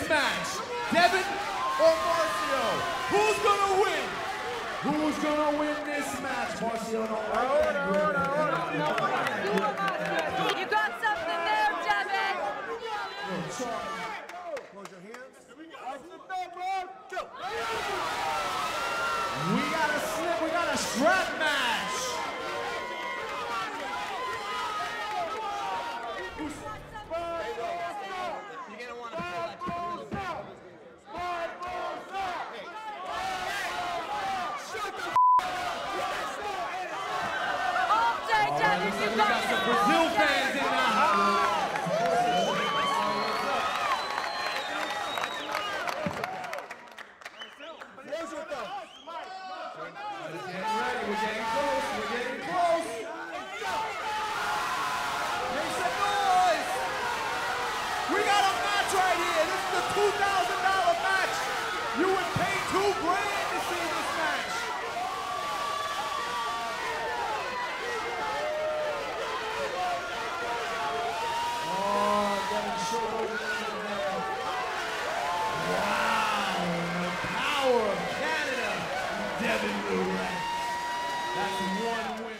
this match? Devon or Marcio? Who's gonna win? Who's gonna win this match? Marcio, don't You got something there, Devon. Close your hands. We got a strap match. You're gonna want to pull that. All day, Devon, you We got some Brazil fans in the house. We're getting close. We're getting close. Make some noise. We got a match right here. This is a $2,000 match. You would pay $2,000 to see this match. Oh, getting short over there. Wow, the power of Canada, Devon Larratt. That's one win.